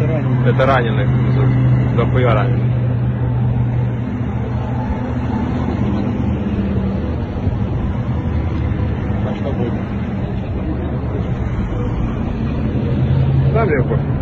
Это раненых. Дохуя раненых. А что будет? Там я